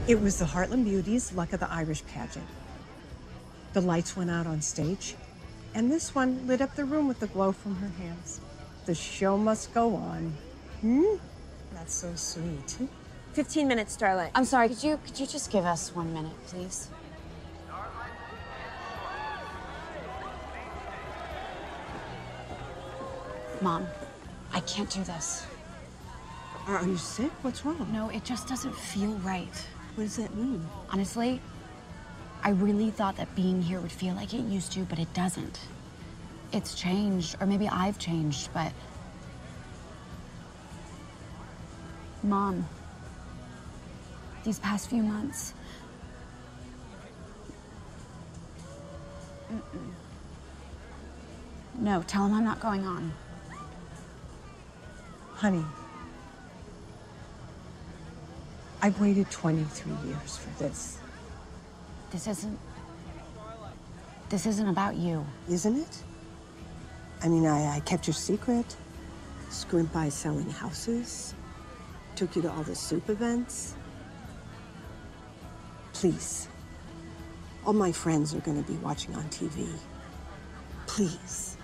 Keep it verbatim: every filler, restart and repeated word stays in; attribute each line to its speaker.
Speaker 1: It was the Heartland Beauties' Luck of the Irish pageant. The lights went out on stage, and this one lit up the room with the glow from her hands. The show must go on. Hmm? That's so sweet.
Speaker 2: Fifteen minutes, Starlight.
Speaker 3: I'm sorry, could you could you just give us one minute, please? Mom, I can't do this.
Speaker 1: Are you sick? What's wrong?
Speaker 3: No, it just doesn't feel right.
Speaker 1: What does that mean?
Speaker 3: Honestly, I really thought that being here would feel like it used to, but it doesn't. It's changed, or maybe I've changed, but... Mom, these past few months... Mm-mm. No, tell him I'm not going on.
Speaker 1: Honey, I've waited twenty-three years for this.
Speaker 3: This isn't... This isn't about you.
Speaker 1: Isn't it? I mean, I, I kept your secret. Scrimp by selling houses. Took you to all the soup events. Please. All my friends are gonna be watching on T V. Please.